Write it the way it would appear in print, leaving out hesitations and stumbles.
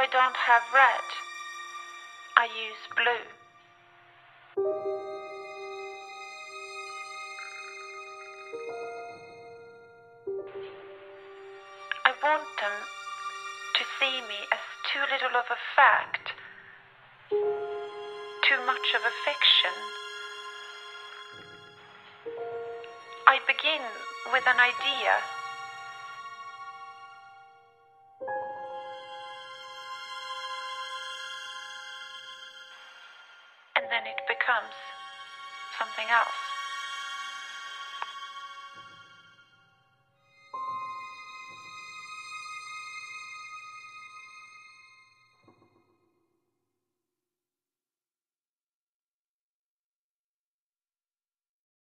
I don't have red, I use blue. I want them to see me as too little of a fact, too much of a fiction. I begin with an idea. And then it becomes something else.